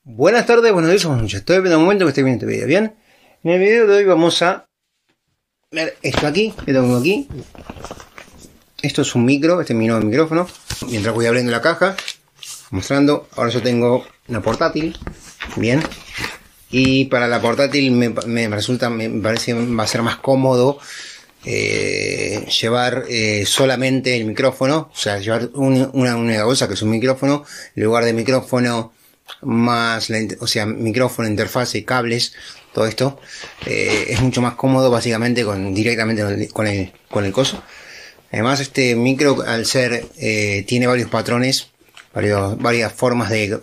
Buenas tardes, buenos días, buenas noches. Estoy en un momento que esté viendo este video, ¿bien? En el video de hoy vamos a ver esto aquí, que tengo aquí. Esto es un micro, este es mi nuevo micrófono. Mientras voy abriendo la caja, mostrando, ahora yo tengo una portátil, ¿bien? Y para la portátil me parece que va a ser más cómodo llevar solamente el micrófono, o sea, llevar una única bolsa que es un micrófono, en lugar de micrófono más, o sea, micrófono, interfase, cables, todo esto es mucho más cómodo básicamente directamente con el coso. Además este micro, al ser tiene varios patrones, varias formas de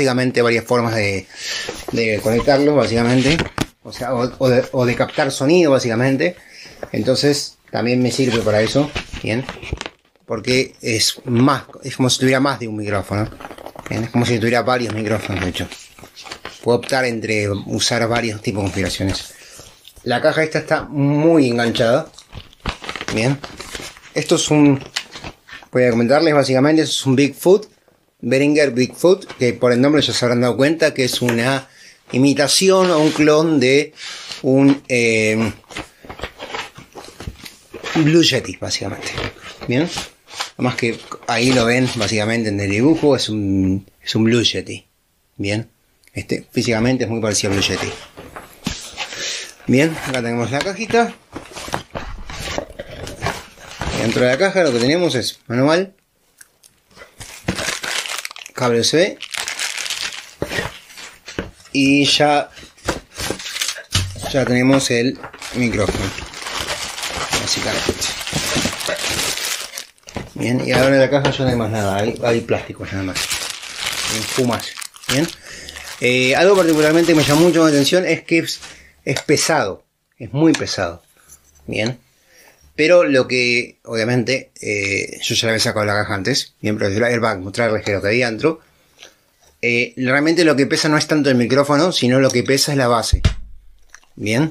conectarlo básicamente, o sea, o de captar sonido básicamente. Entonces también me sirve para eso, bien, porque es como si tuviera más de un micrófono, bien, es como si tuviera varios micrófonos. De hecho, puedo optar entre usar varios tipos de configuraciones. La caja esta está muy enganchada, bien. Esto es voy a comentarles básicamente, esto es un Bigfoot, Behringer Bigfoot, que por el nombre ya se habrán dado cuenta que es una imitación o un clon de un Blue Yeti, básicamente. Bien, además que ahí lo ven básicamente en el dibujo, es un Blue Yeti. Bien, físicamente es muy parecido al Blue Yeti. Bien, acá tenemos la cajita. Dentro de la caja lo que tenemos es manual, cable USB y ya tenemos el micrófono, básicamente. Bien, y ahora en la caja ya no hay más nada, hay plásticos nada más, espumas. Bien, algo particularmente que me llama mucho la atención es que es pesado, es muy pesado. Bien. Pero lo que, obviamente, yo ya le había sacado la caja antes, bien, pero el airbag, mostrarles que lo que había dentro. Realmente lo que pesa no es tanto el micrófono, sino lo que pesa es la base. Bien.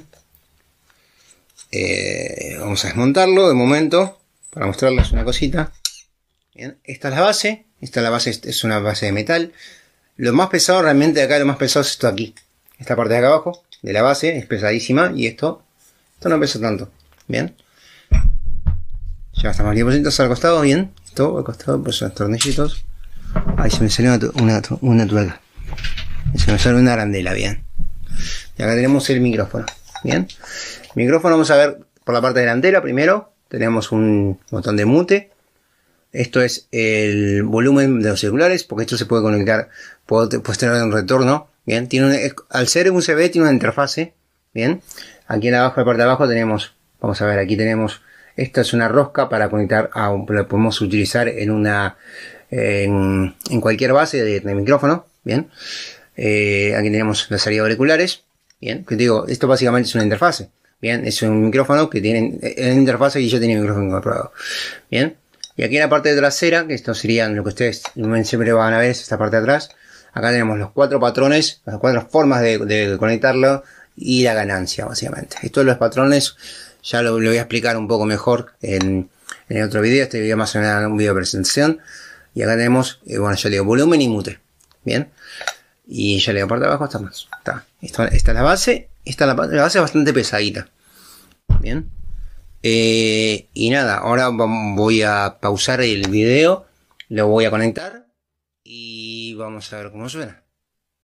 Vamos a desmontarlo de momento, para mostrarles una cosita. Bien, esta es la base. Es una base de metal. Lo más pesado realmente acá, lo más pesado es esto aquí. Esta parte de acá abajo, de la base, es pesadísima, y esto no pesa tanto. Bien. Ya estamos aquí al costado, bien. Esto al costado, pues son tornillitos. Ahí se me salió una tuerca. Se me salió una arandela, bien. Y acá tenemos el micrófono, bien. El micrófono vamos a ver por la parte delantera primero. Tenemos un botón de mute. Esto es el volumen de los celulares, porque esto se puede conectar, puedes tener un retorno, bien. Al ser USB tiene una interfase, bien. Aquí en abajo, la parte de abajo tenemos, vamos a ver, aquí tenemos. Esta es una rosca para conectar lo podemos utilizar en cualquier base de micrófono, bien. Aquí tenemos la salida de auriculares, bien. Que digo, esto básicamente es una interfase, bien. Es un micrófono que tiene en interfase y ya tiene micrófono incorporado, bien. Y aquí en la parte trasera, que esto serían lo que ustedes siempre van a ver, es esta parte de atrás. Acá tenemos los 4 patrones, las 4 formas de conectarlo y la ganancia, básicamente. Estos son los patrones. Ya lo voy a explicar un poco mejor en otro video. Este video más o menos un video de presentación. Y acá tenemos, bueno, ya le digo volumen y mute. Bien. Y ya le digo parte de abajo está más. Esta es la base. La base es bastante pesadita. Bien. Y nada, ahora voy a pausar el video. Lo voy a conectar. Y vamos a ver cómo suena.